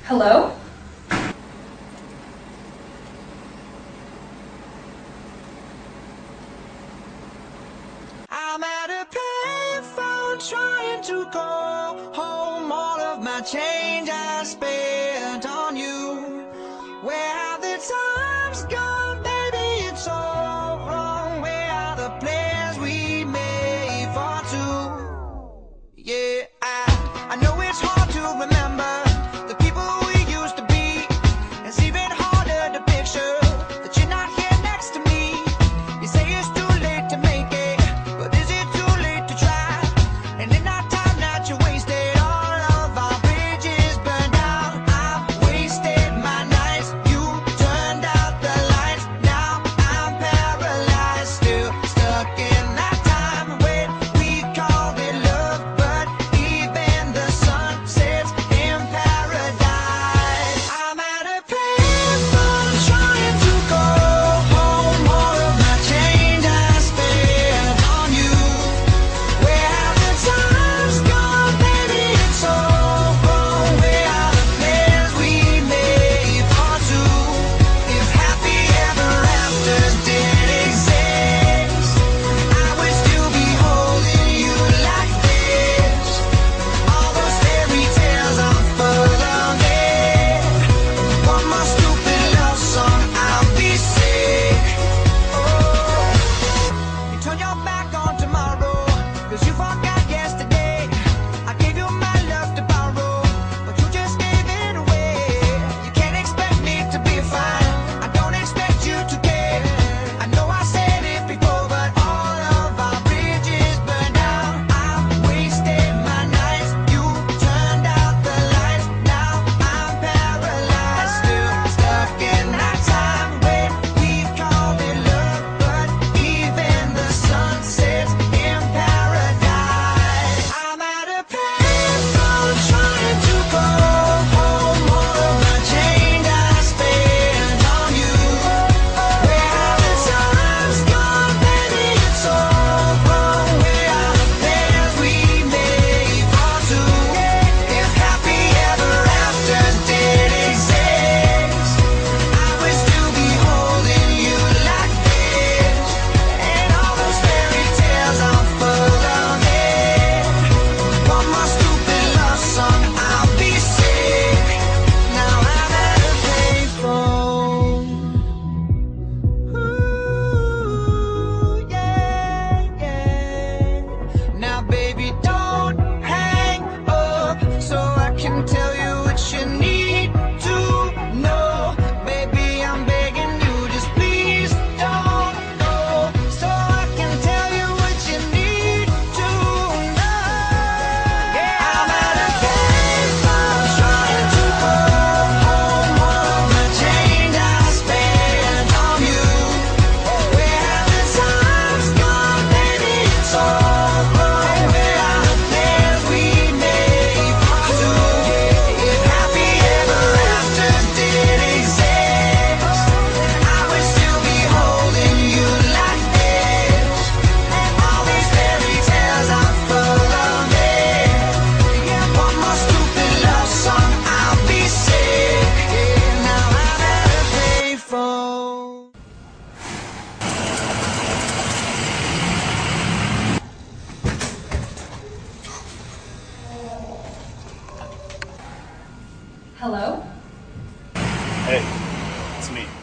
Hello? I'm at a payphone trying to call home. All of my change I spent on you. Where have the times gone, baby? It's all wrong. Where are the plans we made for two? Yeah, I know it's hard to remember the people we used to be. It's even harder to picture that you're not here next to me. You say it's too late to make it, but is it too late to try? And in that time that you wasted, all of our bridges burned down. I've wasted my nights, you turned out the lights. Now I'm paralyzed, still stuck in that time when we called it love. But even the sun sets in paradise. I'm at a payphone trying to call home. All of my change I spent on you. Where have the times gone, baby? It's all wrong. Where are the plans we made for two? If happy ever afters did exist, I would still be holding you like this. All those fairy tales are full of it. One more stupid love song, I'll be sick. Oh, you turn your back on tomorrow, 'cause you forgot yesterday. I gave you my love to borrow, but you just gave it away. You can't expect me to be fine, I don't expect you to care. I know I said it before, but all of our bridges burned down. I've wasted my nights, you turned out the lights. Now I'm paralyzed, still stuck in that time when we called it love. But even the sun sets in paradise. I'm at a payphone trying to call home. All of my change I spent on you. Where have the times gone, baby? It's all wrong. Where are the plans we made for two? If happy ever afters did exist, I would still be holding you like this. And all those fairy tales are full of it. One more stupid love song, I'll be sick. Now I'm at a payphone. Ooh, yeah, yeah. Now, baby, don't hang up so I can tell you what you need to know. Baby, I'm begging you, just please don't go, so I can tell you what you need to know. Yeah, I'm at a payphone trying to call home. All of my change I spent on you. Where have the times gone, baby? It's all wrong. Where are the plans we made for two? If happy ever afters did exist, I would still be holding you like this. And all these fairy tales are full of it. Yeah, one more stupid love song, I'll be sick. Now I'm at a payphone. Hello? Hey, it's me.